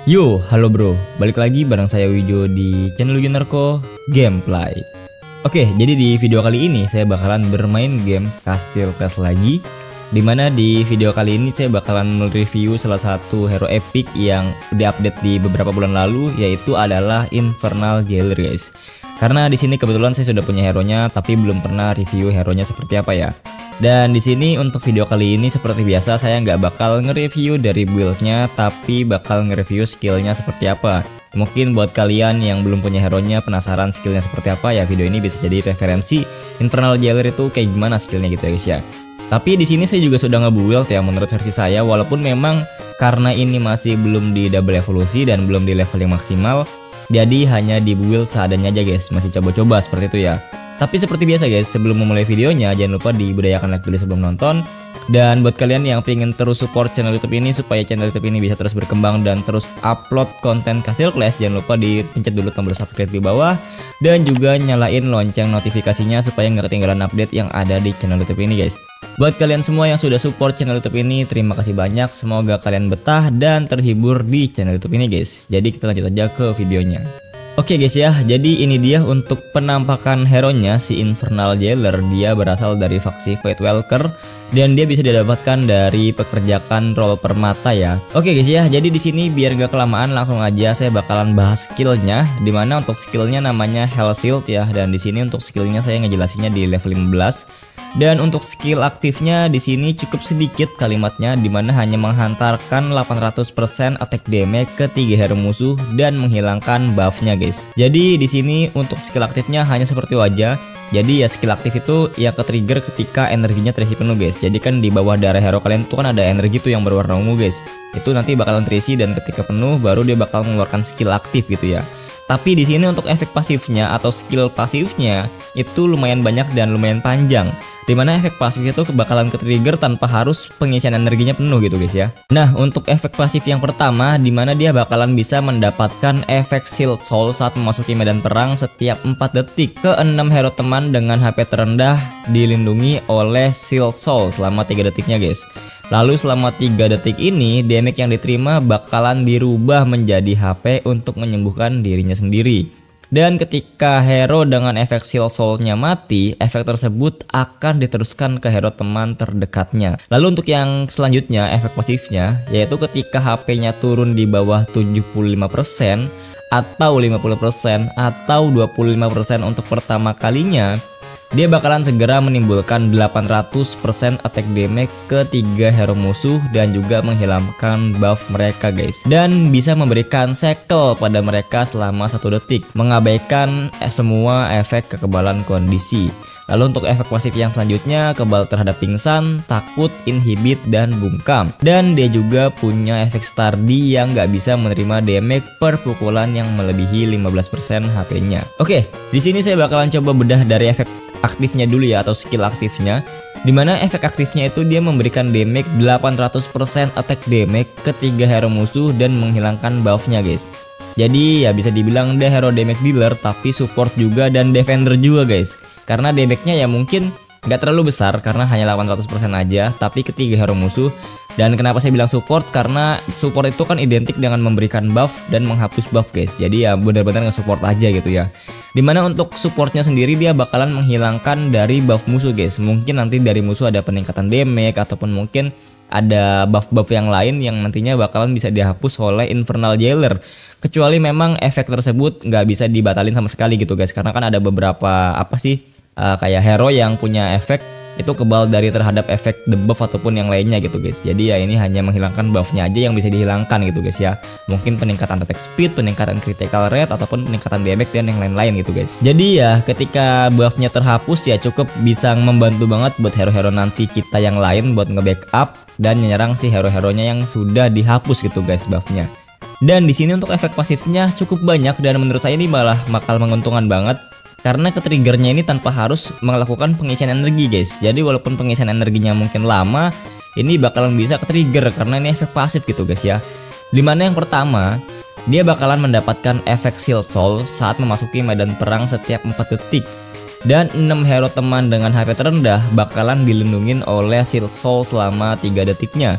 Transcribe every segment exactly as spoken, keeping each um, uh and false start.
Yo, halo bro, balik lagi bareng saya Wijo di channel Wijo Narko Gameplay. Oke, jadi di video kali ini saya bakalan bermain game Castle Clash lagi. Dimana di video kali ini saya bakalan mereview salah satu hero epic yang diupdate di beberapa bulan lalu, yaitu adalah Infernal Jailer guys. Karena di sini kebetulan saya sudah punya hero-nya, tapi belum pernah review hero-nya seperti apa ya. Dan di sini untuk video kali ini seperti biasa saya nggak bakal nge-review dari build-nya, tapi bakal nge-review skillnya seperti apa. Mungkin buat kalian yang belum punya hero-nya penasaran skillnya seperti apa ya, video ini bisa jadi referensi Infernal Jailer itu kayak gimana skillnya gitu ya guys ya. Tapi di sini saya juga sudah nge-build ya menurut versi saya, walaupun memang karena ini masih belum di double evolusi dan belum di level yang maksimal, jadi hanya di build seadanya aja guys, masih coba-coba seperti itu ya. Tapi seperti biasa guys, sebelum memulai videonya jangan lupa dibudayakan like dulu sebelum nonton. Dan buat kalian yang pengen terus support channel YouTube ini supaya channel YouTube ini bisa terus berkembang dan terus upload konten Castle Clash, jangan lupa dipencet dulu tombol subscribe di bawah dan juga nyalain lonceng notifikasinya supaya nggak ketinggalan update yang ada di channel YouTube ini guys. Buat kalian semua yang sudah support channel YouTube ini, terima kasih banyak. Semoga kalian betah dan terhibur di channel YouTube ini guys. Jadi kita lanjut aja ke videonya. Oke guys ya, jadi ini dia untuk penampakan hero-nya si Infernal Jailer. Dia berasal dari faksi Fatewalker dan dia bisa didapatkan dari pekerjakan role permata ya. Oke guys ya, jadi di sini biar gak kelamaan langsung aja saya bakalan bahas skillnya. Dimana untuk skillnya namanya Hell Shield ya, dan di sini untuk skillnya saya ngejelasinnya di level lima belas. Dan untuk skill aktifnya di sini cukup sedikit kalimatnya, dimana hanya menghantarkan delapan ratus persen attack damage ke tiga hero musuh dan menghilangkan buffnya guys. Jadi di sini untuk skill aktifnya hanya seperti wajah. Jadi ya skill aktif itu ya ke-trigger ketika energinya terisi penuh guys. Jadi kan di bawah darah hero kalian tuh kan ada energi tuh yang berwarna ungu guys. Itu nanti bakalan terisi dan ketika penuh baru dia bakal mengeluarkan skill aktif gitu ya. Tapi di sini untuk efek pasifnya atau skill pasifnya itu lumayan banyak dan lumayan panjang. Dimana efek pasif itu bakalan ke-trigger tanpa harus pengisian energinya penuh gitu guys ya. Nah untuk efek pasif yang pertama, dimana dia bakalan bisa mendapatkan efek Shield Soul saat memasuki medan perang setiap empat detik ke enam hero teman dengan H P terendah dilindungi oleh Shield Soul selama tiga detiknya guys. Lalu selama tiga detik ini damage yang diterima bakalan dirubah menjadi H P untuk menyembuhkan dirinya sendiri. Dan ketika hero dengan efek Shield Soul-nya mati, efek tersebut akan diteruskan ke hero teman terdekatnya. Lalu untuk yang selanjutnya efek pasifnya, yaitu ketika H P-nya turun di bawah tujuh puluh lima persen atau lima puluh persen atau dua puluh lima persen untuk pertama kalinya, dia bakalan segera menimbulkan delapan ratus persen attack damage ke tiga hero musuh dan juga menghilangkan buff mereka guys. Dan bisa memberikan shackle pada mereka selama satu detik, mengabaikan eh, semua efek kekebalan kondisi. Lalu untuk efek pasif yang selanjutnya, kebal terhadap pingsan, takut, inhibit, dan bungkam. Dan dia juga punya efek Stardy yang nggak bisa menerima damage per pukulan yang melebihi lima belas persen H P-nya. Oke, di sini saya bakalan coba bedah dari efek aktifnya dulu ya, atau skill aktifnya. Dimana efek aktifnya itu dia memberikan damage delapan ratus persen attack damage ke tiga hero musuh dan menghilangkan buffnya guys. Jadi ya bisa dibilang dia hero damage dealer tapi support juga dan defender juga guys. Karena damage-nya ya mungkin gak terlalu besar karena hanya delapan ratus persen aja, tapi ketiga hero musuh. Dan kenapa saya bilang support? Karena support itu kan identik dengan memberikan buff dan menghapus buff guys. Jadi ya benar-benar nge-support aja gitu ya. Dimana untuk supportnya sendiri dia bakalan menghilangkan dari buff musuh guys. Mungkin nanti dari musuh ada peningkatan damage ataupun mungkin ada buff-buff yang lain yang nantinya bakalan bisa dihapus oleh Infernal Jailer. Kecuali memang efek tersebut nggak bisa dibatalin sama sekali gitu guys. Karena kan ada beberapa apa sih uh, kayak hero yang punya efek itu kebal dari terhadap efek debuff ataupun yang lainnya gitu guys. Jadi ya ini hanya menghilangkan buffnya aja yang bisa dihilangkan gitu guys ya. Mungkin peningkatan attack speed, peningkatan critical rate, ataupun peningkatan damage dan yang lain-lain gitu guys. Jadi ya ketika buffnya terhapus ya cukup bisa membantu banget buat hero-hero nanti kita yang lain buat nge-backup dan menyerang si hero-heronya yang sudah dihapus gitu guys buffnya. Dan di sini untuk efek pasifnya cukup banyak dan menurut saya ini malah bakal menguntungkan banget. Karena ke-triggernya ini tanpa harus melakukan pengisian energi guys. Jadi walaupun pengisian energinya mungkin lama, ini bakalan bisa ke-trigger karena ini efek pasif gitu guys ya. Dimana yang pertama, dia bakalan mendapatkan efek Shield Soul saat memasuki medan perang setiap empat detik. Dan enam hero teman dengan H P terendah bakalan dilindungin oleh Shield Soul selama tiga detiknya.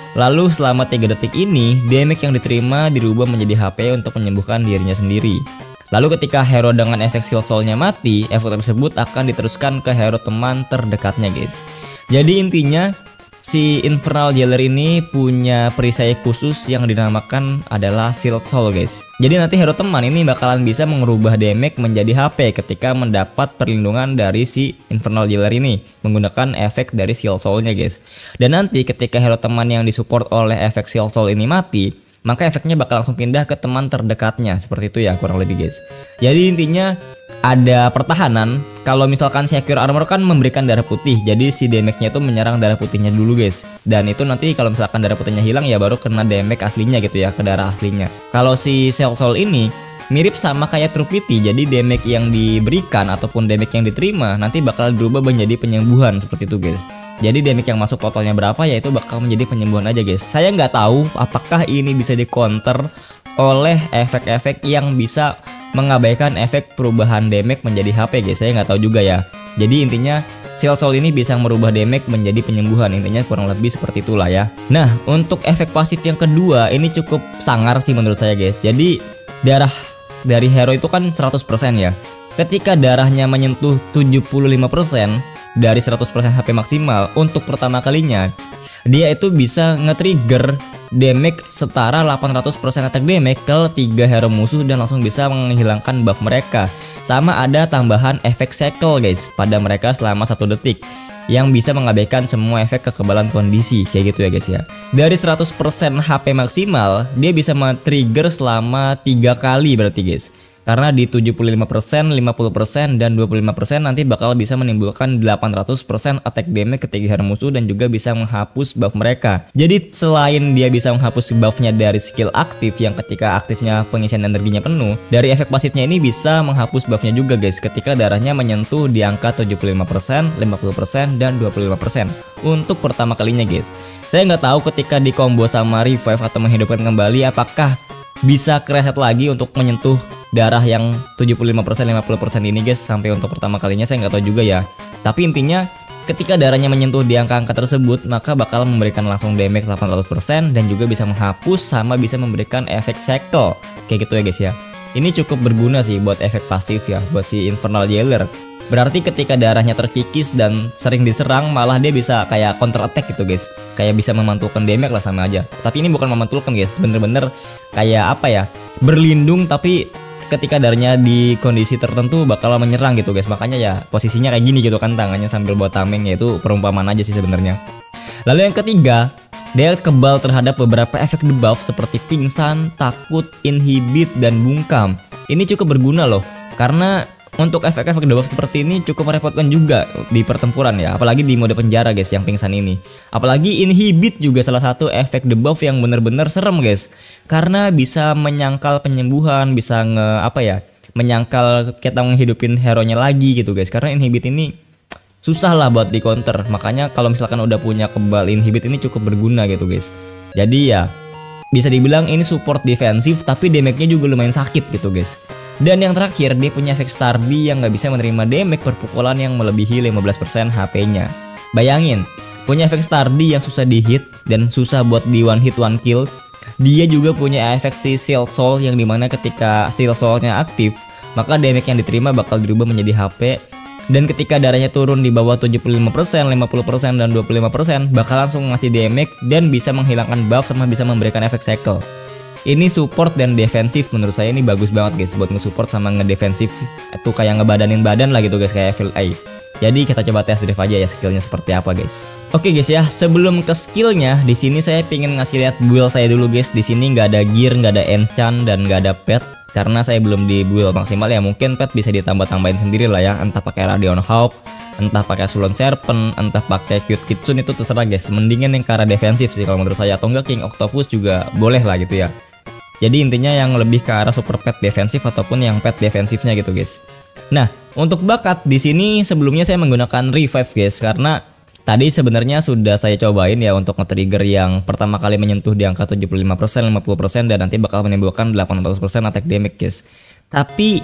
Lalu selama tiga detik ini, damage yang diterima dirubah menjadi H P untuk menyembuhkan dirinya sendiri. Lalu ketika hero dengan efek skill soulnya mati, efek tersebut akan diteruskan ke hero teman terdekatnya guys. Jadi intinya si Infernal Jailer ini punya perisai khusus yang dinamakan adalah Shield Soul guys. Jadi nanti hero teman ini bakalan bisa mengubah damage menjadi H P ketika mendapat perlindungan dari si Infernal Jailer ini menggunakan efek dari Shield Soul-nya guys. Dan nanti ketika hero teman yang disupport oleh efek Shield Soul ini mati, maka efeknya bakal langsung pindah ke teman terdekatnya. Seperti itu ya kurang lebih guys. Jadi intinya ada pertahanan. Kalau misalkan Secure Armor kan memberikan darah putih, jadi si damage-nya itu menyerang darah putihnya dulu guys. Dan itu nanti kalau misalkan darah putihnya hilang ya baru kena damage aslinya gitu ya, ke darah aslinya. Kalau si Shield Soul ini mirip sama kayak True Pity, jadi damage yang diberikan ataupun damage yang diterima nanti bakal berubah menjadi penyembuhan seperti itu guys. Jadi damage yang masuk totalnya berapa ya itu bakal menjadi penyembuhan aja guys. Saya nggak tahu apakah ini bisa di counter oleh efek-efek yang bisa mengabaikan efek perubahan damage menjadi H P guys. Saya nggak tahu juga ya. Jadi intinya Shield Soul ini bisa merubah damage menjadi penyembuhan. Intinya kurang lebih seperti itulah ya. Nah untuk efek pasif yang kedua ini cukup sangar sih menurut saya guys. Jadi darah dari hero itu kan seratus persen ya. Ketika darahnya menyentuh tujuh puluh lima persen dari seratus persen H P maksimal untuk pertama kalinya, dia itu bisa nge-trigger damage setara delapan ratus persen attack damage ke tiga hero musuh dan langsung bisa menghilangkan buff mereka. Sama ada tambahan efek Shackle guys pada mereka selama satu detik yang bisa mengabaikan semua efek kekebalan kondisi kayak gitu ya guys ya. Dari seratus persen H P maksimal dia bisa men-trigger selama tiga kali berarti guys. Karena di tujuh puluh lima persen, lima puluh persen, dan dua puluh lima persen nanti bakal bisa menimbulkan delapan ratus persen attack damage ketika hero musuh dan juga bisa menghapus buff mereka. Jadi selain dia bisa menghapus buffnya dari skill aktif yang ketika aktifnya pengisian energinya penuh, dari efek pasifnya ini bisa menghapus buffnya juga guys ketika darahnya menyentuh di angka tujuh puluh lima persen, lima puluh persen, dan dua puluh lima persen untuk pertama kalinya guys. Saya nggak tahu ketika di combo sama revive atau menghidupkan kembali apakah bisa reset lagi untuk menyentuh darah yang tujuh puluh lima persen, lima puluh persen ini guys sampai untuk pertama kalinya. Saya nggak tahu juga ya. Tapi intinya ketika darahnya menyentuh di angka-angka tersebut maka bakal memberikan langsung damage delapan ratus persen dan juga bisa menghapus sama bisa memberikan efek Shackle kayak gitu ya guys ya. Ini cukup berguna sih buat efek pasif ya buat si Infernal Jailer. Berarti ketika darahnya terkikis dan sering diserang malah dia bisa kayak counter attack gitu guys. Kayak bisa memantulkan damage lah sama aja. Tapi ini bukan memantulkan guys, bener-bener kayak apa ya, berlindung tapi ketika darahnya di kondisi tertentu bakal menyerang gitu guys. Makanya ya posisinya kayak gini gitu kan, tangannya sambil bawa tameng, yaitu perumpamaan aja sih sebenarnya. Lalu yang ketiga, dia kebal terhadap beberapa efek debuff seperti pingsan, takut, inhibit, dan bungkam. Ini cukup berguna loh, karena untuk efek-efek debuff seperti ini cukup merepotkan juga di pertempuran ya, apalagi di mode penjara guys yang pingsan ini. Apalagi inhibit juga salah satu efek debuff yang bener-bener serem guys, karena bisa menyangkal penyembuhan, bisa nge apa ya, menyangkal kita menghidupin hero-nya lagi gitu guys. Karena inhibit ini susah lah buat di counter, makanya kalau misalkan udah punya kebal inhibit ini cukup berguna gitu guys. Jadi ya bisa dibilang ini support defensif tapi damage-nya juga lumayan sakit gitu guys. Dan yang terakhir, dia punya efek Stardy yang nggak bisa menerima damage per pukulan yang melebihi lima belas persen H P-nya. Bayangin, punya efek Stardy yang susah di hit dan susah buat di one hit one kill. Dia juga punya efek si Shield Soul yang dimana ketika Shield Soul-nya aktif, maka damage yang diterima bakal dirubah menjadi H P. Dan ketika darahnya turun di bawah tujuh puluh lima persen, lima puluh persen, dan dua puluh lima persen, bakal langsung ngasih damage dan bisa menghilangkan buff sama bisa memberikan efek Shackle. Ini support dan defensif, menurut saya ini bagus banget guys buat nge-support sama ngedefensif. Itu kayak ngebadanin badan lah gitu guys, kayak Evil Eye. Jadi kita coba tes drive aja ya skillnya seperti apa guys. Oke guys ya, sebelum ke skillnya, di sini saya pengen ngasih lihat build saya dulu guys. Di sini nggak ada gear, nggak ada enchant, dan nggak ada pet karena saya belum di build maksimal ya. Mungkin pet bisa ditambah-tambahin sendiri lah ya, entah pakai Radiant Hawk, entah pakai Sulon Serpent, entah pakai Cute Kitsune, itu terserah guys. Mendingan yang ke arah defensif sih kalau menurut saya, atau enggak King Octopus juga boleh lah gitu ya. Jadi intinya yang lebih ke arah super pet defensif ataupun yang pet defensifnya gitu guys. Nah, untuk bakat di sini sebelumnya saya menggunakan revive guys, karena tadi sebenarnya sudah saya cobain ya untuk nge-trigger yang pertama kali menyentuh di angka tujuh puluh lima persen, lima puluh persen, dan nanti bakal menimbulkan delapan ratus persen attack damage guys. Tapi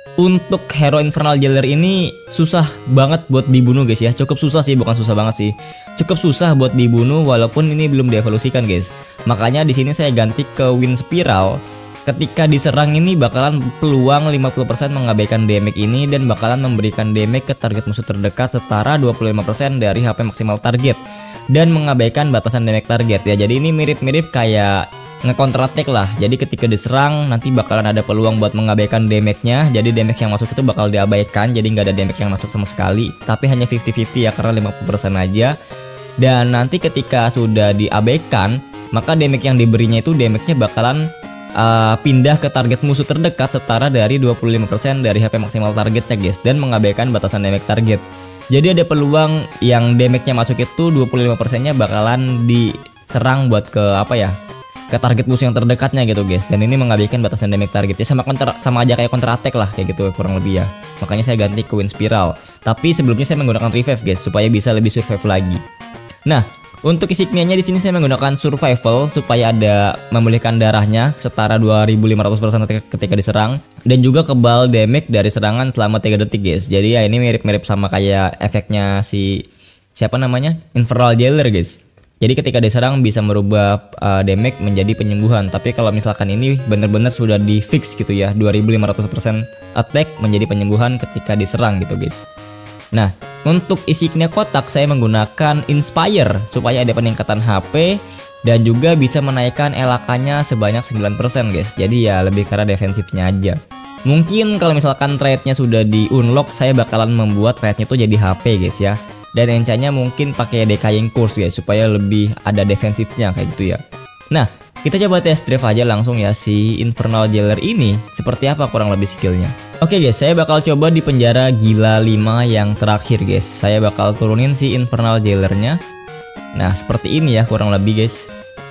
Untuk hero Infernal Jailer ini susah banget buat dibunuh guys ya. Cukup susah sih, bukan susah banget sih. Cukup susah buat dibunuh walaupun ini belum dievolusikan guys. Makanya di sini saya ganti ke Wind Spiral. Ketika diserang ini bakalan peluang lima puluh persen mengabaikan damage ini dan bakalan memberikan damage ke target musuh terdekat setara dua puluh lima persen dari H P maksimal target dan mengabaikan batasan damage target ya. Jadi ini mirip-mirip kayak nge-counter attack lah. Jadi ketika diserang nanti bakalan ada peluang buat mengabaikan damage-nya. Jadi damage yang masuk itu bakal diabaikan. Jadi nggak ada damage yang masuk sama sekali. Tapi hanya lima puluh lima puluh ya, karena lima puluh persen aja. Dan nanti ketika sudah diabaikan, maka damage yang diberinya itu damage-nya bakalan uh, pindah ke target musuh terdekat setara dari dua puluh lima persen dari H P maksimal targetnya guys, dan mengabaikan batasan damage target. Jadi ada peluang yang damage-nya masuk itu dua puluh lima persen-nya bakalan diserang buat ke apa ya? Ke target musuh yang terdekatnya gitu guys, dan ini mengabaikan batasan damage target ya, sama counter, sama aja kayak counter attack lah kayak gitu kurang lebih ya. Makanya saya ganti ke Wind Spiral. Tapi sebelumnya saya menggunakan revive guys supaya bisa lebih survive lagi. Nah, untuk insignia-nya di sini saya menggunakan survival supaya ada memulihkan darahnya setara dua ribu lima ratus persen ketika diserang, dan juga kebal damage dari serangan selama tiga detik guys. Jadi ya ini mirip-mirip sama kayak efeknya si siapa namanya? Infernal Jailer guys. Jadi ketika diserang bisa merubah uh, damage menjadi penyembuhan. Tapi kalau misalkan ini benar-benar sudah di fix gitu ya, dua ribu lima ratus persen attack menjadi penyembuhan ketika diserang gitu guys. Nah, untuk insignia kotak saya menggunakan Inspire supaya ada peningkatan H P dan juga bisa menaikkan elakannya sebanyak sembilan persen guys. Jadi ya lebih karena defensifnya aja. Mungkin kalau misalkan trade-nya sudah di unlock, saya bakalan membuat trade-nya tuh jadi H P guys ya. Dan enchantnya mungkin pakai Decaying Curse guys supaya lebih ada defensifnya kayak gitu ya. Nah, kita coba test drive aja langsung ya si Infernal Jailer ini seperti apa kurang lebih skillnya. Oke guys, saya bakal coba di penjara gila lima yang terakhir guys. Saya bakal turunin si Infernal Jailernya. Nah, seperti ini ya kurang lebih guys.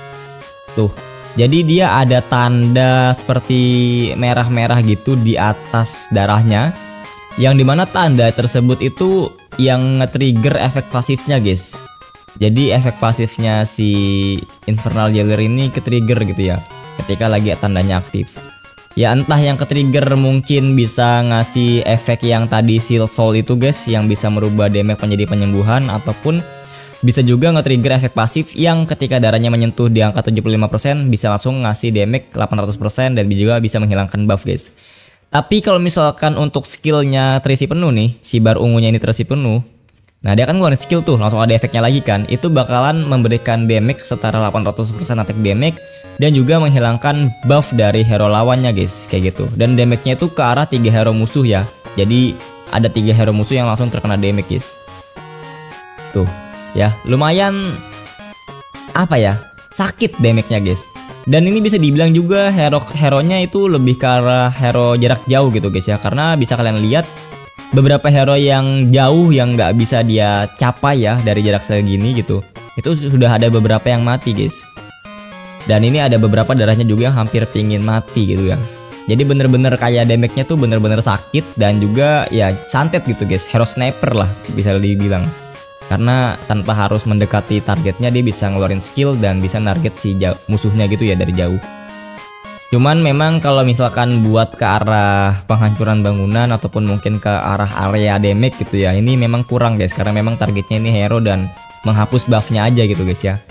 Tuh. Jadi dia ada tanda seperti merah-merah gitu di atas darahnya, yang dimana tanda tersebut itu yang nge-trigger efek pasifnya guys. Jadi efek pasifnya si Infernal Jailer ini ke-trigger gitu ya ketika lagi tandanya aktif. Ya entah yang ke-trigger mungkin bisa ngasih efek yang tadi Shield Soul itu guys, yang bisa merubah damage menjadi penyembuhan, ataupun bisa juga nge-trigger efek pasif yang ketika darahnya menyentuh di angka tujuh puluh lima persen bisa langsung ngasih damage delapan ratus persen dan juga bisa menghilangkan buff guys. Tapi kalau misalkan untuk skillnya terisi penuh nih, si bar ungunya ini terisi penuh, nah dia kan ngeluarin skill tuh, langsung ada efeknya lagi kan. Itu bakalan memberikan damage setara delapan ratus persen attack damage dan juga menghilangkan buff dari hero lawannya guys, kayak gitu. Dan damage-nya itu ke arah tiga hero musuh ya. Jadi ada tiga hero musuh yang langsung terkena damage guys. Tuh, ya lumayan apa ya? Sakit damage-nya guys. Dan ini bisa dibilang juga hero hero-nya itu lebih ke arah hero jarak jauh gitu guys ya, karena bisa kalian lihat beberapa hero yang jauh yang nggak bisa dia capai ya dari jarak segini gitu, itu sudah ada beberapa yang mati guys. Dan ini ada beberapa darahnya juga yang hampir pingin mati gitu ya. Jadi bener-bener kayak damage-nya tuh bener-bener sakit dan juga ya santet gitu guys, hero sniper lah bisa dibilang. Karena tanpa harus mendekati targetnya dia bisa ngeluarin skill dan bisa target si musuhnya gitu ya dari jauh. Cuman memang kalau misalkan buat ke arah penghancuran bangunan ataupun mungkin ke arah area damage gitu ya, ini memang kurang guys, karena memang targetnya ini hero dan menghapus buffnya aja gitu guys ya.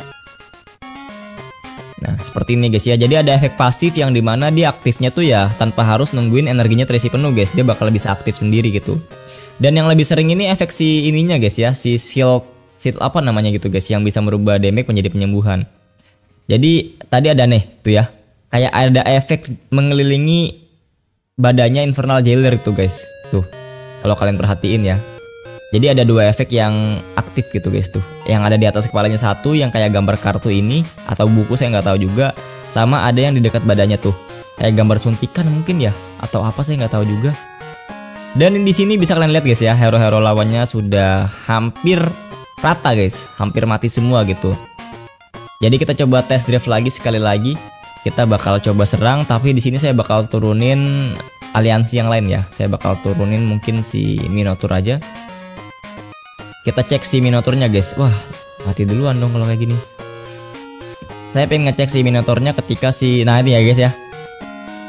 Nah seperti ini guys ya. Jadi ada efek pasif yang dimana dia aktifnya tuh ya tanpa harus nungguin energinya terisi penuh guys, dia bakal bisa aktif sendiri gitu. Dan yang lebih sering ini efek si ininya guys ya, si shield, shield apa namanya gitu guys, yang bisa merubah damage menjadi penyembuhan. Jadi tadi ada nih tuh ya, kayak ada efek mengelilingi badannya Infernal Jailer itu guys. Tuh, kalau kalian perhatiin ya. Jadi ada dua efek yang aktif gitu guys tuh. Yang ada di atas kepalanya satu yang kayak gambar kartu ini atau buku saya nggak tahu juga. Sama ada yang di dekat badannya tuh, kayak gambar suntikan mungkin ya, atau apa saya nggak tahu juga. Dan di sini bisa kalian lihat guys ya, hero-hero lawannya sudah hampir rata guys, hampir mati semua gitu. Jadi kita coba test drive lagi sekali lagi. Kita bakal coba serang, tapi di sini saya bakal turunin aliansi yang lain ya. Saya bakal turunin mungkin si Minotaur aja. Kita cek si Minotaurnya guys. Wah, mati duluan dong kalau kayak gini. Saya pengen ngecek si Minotaurnya ketika si, nah ini ya guys ya.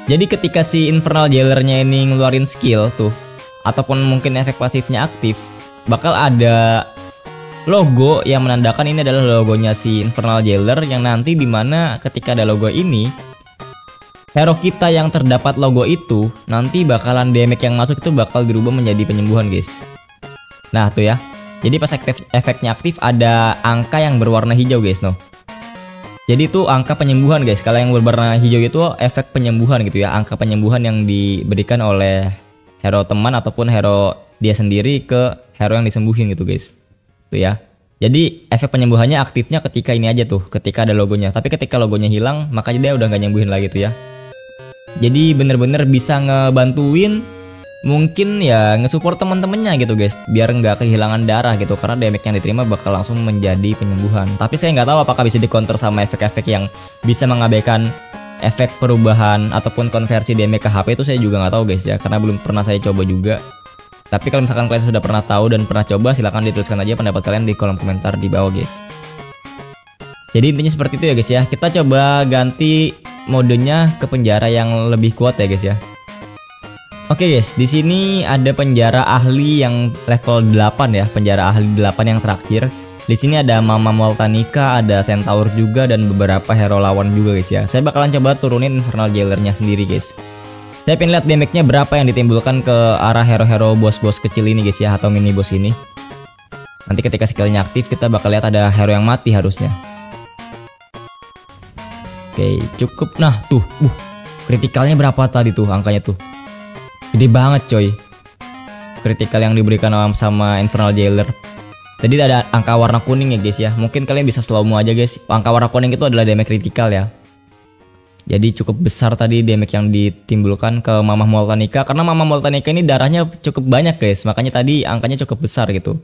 Jadi ketika si Infernal Jailernya ini ngeluarin skill tuh, ataupun mungkin efek pasifnya aktif, bakal ada logo yang menandakan ini adalah logonya si Infernal Jailer, yang nanti dimana ketika ada logo ini, hero kita yang terdapat logo itu nanti bakalan damage yang masuk itu bakal dirubah menjadi penyembuhan guys. Nah tuh ya, jadi pas aktif, efeknya aktif ada angka yang berwarna hijau guys no. Jadi itu angka penyembuhan guys. Kalau yang berwarna hijau itu efek penyembuhan gitu ya, angka penyembuhan yang diberikan oleh hero teman ataupun hero dia sendiri ke hero yang disembuhin gitu guys. Tuh ya. Jadi efek penyembuhannya aktifnya ketika ini aja tuh, ketika ada logonya. Tapi ketika logonya hilang, maka dia udah gak nyembuhin lagi tuh ya. Jadi bener-bener bisa ngebantuin, mungkin ya nge-support teman-temannya gitu guys, biar nggak kehilangan darah gitu, karena damage yang diterima bakal langsung menjadi penyembuhan. Tapi saya nggak tahu apakah bisa di counter sama efek-efek yang bisa mengabaikan efek perubahan ataupun konversi damage ke H P, itu saya juga nggak tahu guys ya, karena belum pernah saya coba juga. Tapi kalau misalkan kalian sudah pernah tahu dan pernah coba, silahkan dituliskan aja pendapat kalian di kolom komentar di bawah guys. Jadi intinya seperti itu ya guys ya. Kita coba ganti modenya ke penjara yang lebih kuat ya guys ya. Oke guys, di sini ada penjara ahli yang level delapan ya, penjara ahli delapan yang terakhir. Di sini ada Mama Moltanica, ada Centaur juga, dan beberapa hero lawan juga guys ya. Saya bakalan coba turunin Infernal Jailernya sendiri guys. Saya pengen lihat damage-nya berapa yang ditimbulkan ke arah hero-hero bos-bos kecil ini guys ya, atau mini boss ini. Nanti ketika skillnya aktif kita bakal lihat ada hero yang mati harusnya. Oke, cukup. Nah tuh, uh, kritikalnya berapa tadi tuh angkanya tuh? Gede banget coy, kritikal yang diberikan sama Infernal Jailer. Tadi ada angka warna kuning ya guys ya. Mungkin kalian bisa slow mo aja guys. Angka warna kuning itu adalah damage kritikal ya. Jadi cukup besar tadi damage yang ditimbulkan ke Mama Moltanica, karena Mama Moltanica ini darahnya cukup banyak guys, makanya tadi angkanya cukup besar gitu.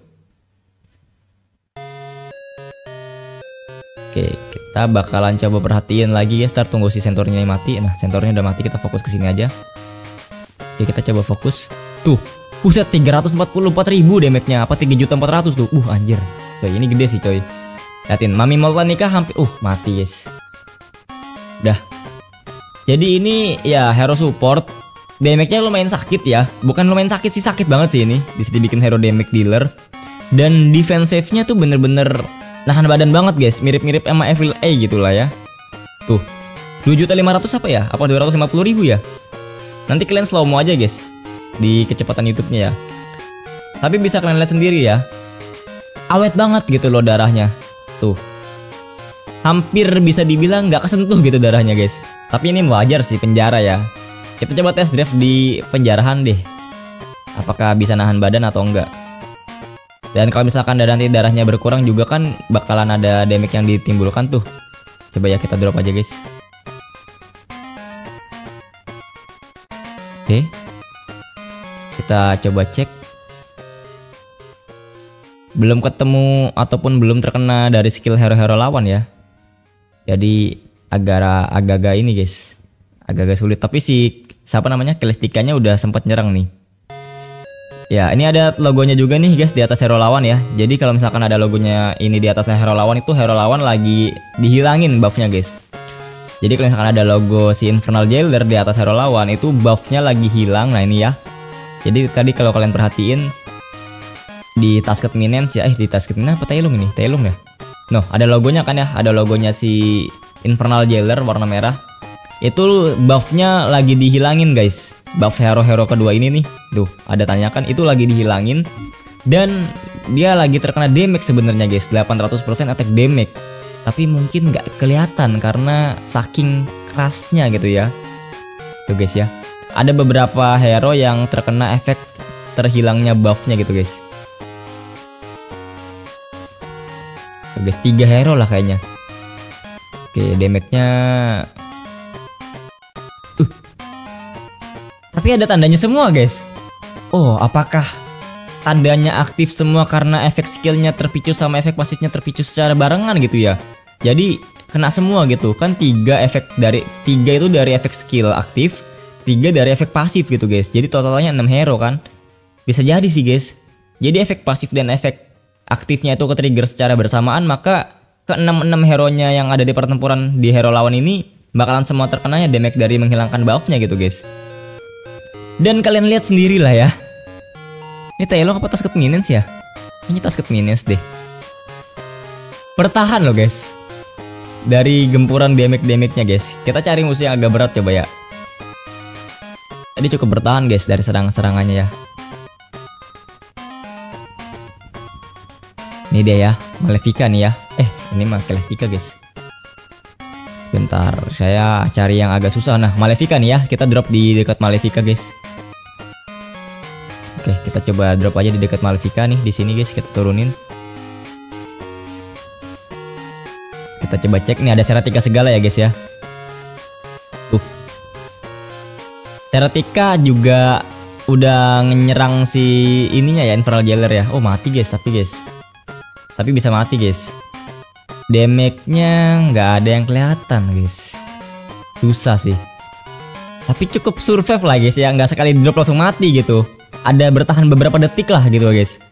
Oke, kita bakalan coba perhatiin lagi guys. Ntar tunggu si sentornya mati. Nah sentornya udah mati, kita fokus ke sini aja. Oke, kita coba fokus. Tuh, buset, tiga ratus empat puluh empat ribu damage-nya, apa tiga juta empat ratus tuh. Uh anjir. Tuh, ini gede sih coy. Liatin, Mami Moltanica hampir uh mati guys. Udah. Jadi ini ya hero support. Damage-nya lumayan sakit ya. Bukan lumayan sakit sih, sakit banget sih ini. Bisa dibikin hero damage dealer. Dan defensive-nya tuh bener-bener nahan badan banget guys. Mirip-mirip sama Evil A gitu lah ya. Tuh, dua juta lima ratus apa ya? Apa dua ratus lima puluh ribu ya? Nanti kalian slow mo aja guys di kecepatan YouTube-nya ya. Tapi bisa kalian lihat sendiri ya, awet banget gitu loh darahnya. Tuh, hampir bisa dibilang nggak kesentuh gitu darahnya guys. Tapi ini wajar sih, penjara ya. Kita coba test drive di penjarahan deh, apakah bisa nahan badan atau enggak. Dan kalau misalkan nanti darahnya berkurang juga kan bakalan ada damage yang ditimbulkan tuh. Coba ya kita drop aja guys. Oke, kita coba cek. Belum ketemu ataupun belum terkena dari skill hero-hero lawan ya. Jadi agak agak ini guys, agak-agak sulit. Tapi si siapa namanya Celesticanya udah sempat nyerang nih. Ya ini ada logonya juga nih guys di atas hero lawan ya. Jadi kalau misalkan ada logonya ini di atas hero lawan, itu hero lawan lagi dihilangin buffnya guys. Jadi kalau misalkan ada logo si Infernal Jailer di atas hero lawan, itu buffnya lagi hilang. Nah ini ya. Jadi tadi kalau kalian perhatiin di Tasked Minions ya, eh di Tasked Minions apa Tailung ini? Tailung ya? No, ada logonya kan ya, ada logonya si Infernal Jailer warna merah. Itu buffnya lagi dihilangin guys. Buff hero-hero kedua ini nih, tuh ada tanyakan, itu lagi dihilangin. Dan dia lagi terkena damage sebenarnya guys, delapan ratus persen attack damage. Tapi mungkin nggak kelihatan karena saking kerasnya gitu ya. Tuh guys ya, ada beberapa hero yang terkena efek terhilangnya buffnya gitu guys. Tuh guys, tiga hero lah kayaknya. Oke, damage-nya uh. Tapi ada tandanya semua guys. Oh, apakah tandanya aktif semua karena efek skillnya terpicu sama efek pasifnya terpicu secara barengan gitu ya? Jadi kena semua gitu kan, tiga efek dari tiga itu dari efek skill aktif, tiga dari efek pasif gitu guys. Jadi totalnya enam hero kan. Bisa jadi sih guys. Jadi efek pasif dan efek aktifnya itu ke trigger secara bersamaan, maka ke enam enam hero-nya yang ada di pertempuran di hero lawan ini bakalan semua terkenanya damage dari menghilangkan buffnya gitu guys. Dan kalian lihat sendiri lah ya. Ini Taylor apa Tasked Minions ya? Ini Tasked Minions deh. Bertahan loh guys. Dari gempuran damage-damage-nya guys. Kita cari musuh yang agak berat coba ya. Tadi cukup bertahan guys dari serang-serangannya ya. Ini dia ya, Malefica nih ya. Eh, ini mah Celestica guys. Bentar, saya cari yang agak susah. Nah, Malefica nih ya. Kita drop di dekat Malefica guys. Oke, kita coba drop aja di dekat Malefica nih. Di sini guys, kita turunin. Kita coba cek nih, ada Seratika segala ya guys ya. Tuh. Seratika juga udah nyerang si ininya ya, Infernal Jailer ya. Oh, mati guys, tapi guys. Tapi bisa mati guys. Damage-nya nggak ada yang kelihatan guys. Susah sih. Tapi cukup survive lah guys ya, nggak sekali drop langsung mati gitu. Ada bertahan beberapa detik lah gitu guys.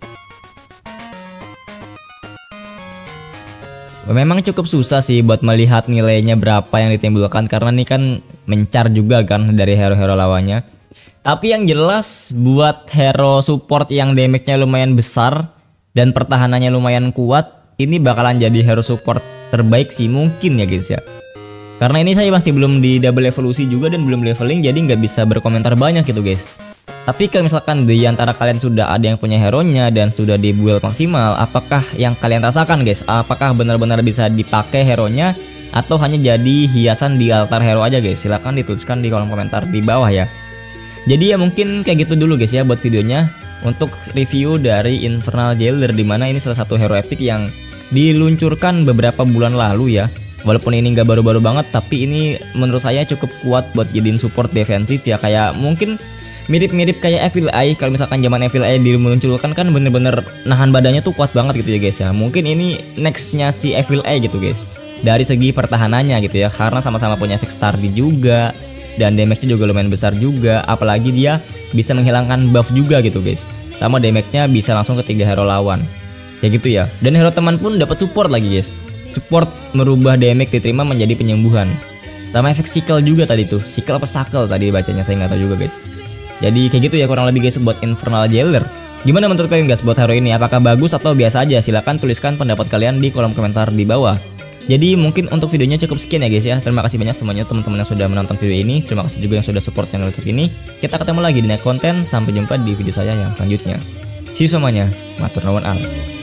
Memang cukup susah sih buat melihat nilainya berapa yang ditimbulkan, karena ini kan mencar juga kan dari hero-hero lawannya. Tapi yang jelas buat hero support yang damage-nya lumayan besar dan pertahanannya lumayan kuat, ini bakalan jadi hero support terbaik sih mungkin ya guys ya. Karena ini saya masih belum di double evolusi juga dan belum leveling, jadi nggak bisa berkomentar banyak gitu guys. Tapi kalau misalkan di antara kalian sudah ada yang punya hero-nya dan sudah di build maksimal, apakah yang kalian rasakan guys? Apakah benar-benar bisa dipakai hero-nya atau hanya jadi hiasan di altar hero aja guys? Silahkan dituliskan di kolom komentar di bawah ya. Jadi ya mungkin kayak gitu dulu guys ya buat videonya untuk review dari Infernal Jailer, dimana ini salah satu hero epic yang diluncurkan beberapa bulan lalu ya. Walaupun ini nggak baru-baru banget, tapi ini menurut saya cukup kuat buat jadiin support defensif ya. Kayak mungkin mirip-mirip kayak Evil Eye. Kalau misalkan zaman Evil Eye dimunculkan kan bener-bener nahan badannya tuh kuat banget gitu ya guys ya. Mungkin ini nextnya si Evil Eye gitu guys, dari segi pertahanannya gitu ya, karena sama-sama punya efek Stardy juga dan damage-nya juga lumayan besar juga. Apalagi dia bisa menghilangkan buff juga gitu guys, sama damage-nya bisa langsung ke tiga hero lawan kayak gitu ya. Dan hero teman pun dapat support lagi guys. Support merubah damage diterima menjadi penyembuhan, sama efek sickle juga tadi tuh. Sickle apa sackle tadi bacanya, saya nggak tahu juga guys. Jadi kayak gitu ya kurang lebih guys buat Infernal Jailer. Gimana menurut kalian guys buat hero ini? Apakah bagus atau biasa aja? Silahkan tuliskan pendapat kalian di kolom komentar di bawah. Jadi mungkin untuk videonya cukup sekian ya guys ya. Terima kasih banyak semuanya teman-teman yang sudah menonton video ini. Terima kasih juga yang sudah support channel YouTube ini. Kita ketemu lagi di next konten. Sampai jumpa di video saya yang selanjutnya. See you semuanya. Matur nuwun al.